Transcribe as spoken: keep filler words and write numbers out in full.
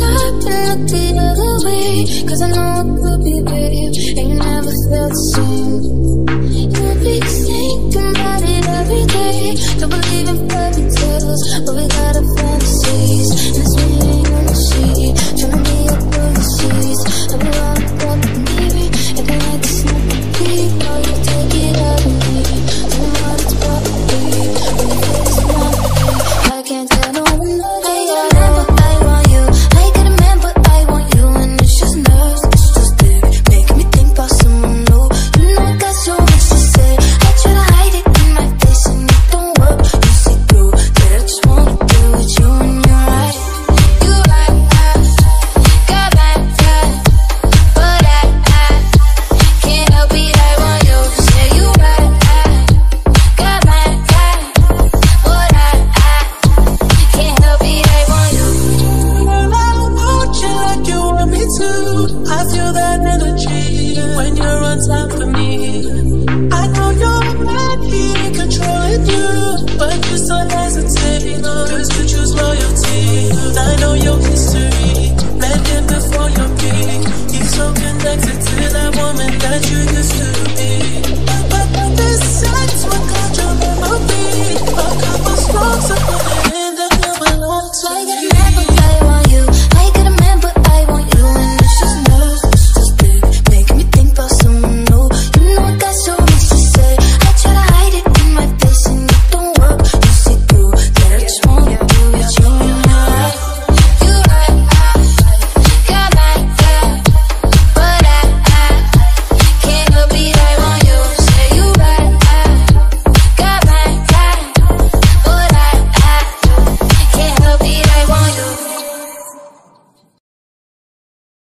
stop and look the other way, cause I know it could be, babe, and you never felt the same. You'll be thinking about it every day. Don't believe in fairy tales, but we got our fantasies, and it's me and you on the sheet, trying to be up where you see. And we're all up and baby, and I like to smoke the deep, while you take it out of me. Tell me what it's about to be, when you feel it's not me. I can't tell no one that I remember I want you. I get a man, but I want you, and it's just nerves, it's just deep, making me think about someone new. You know I got so much to say. I try to hide it in my face, and it don't work. You see through that I just wanna be with you, and you're right. You right, I got my time, but I, I can't help it. I want you. Say you right, I got my time, but I, I can't help it. I want you. Girl, I want you like you want me to. I feel that energy when you're on top of me. I know you're ready, controlling you, but you still hesitate, cause you choose loyalty. I know your history, met him before your peak. He's so connected to that woman that you used to be. But this sex, what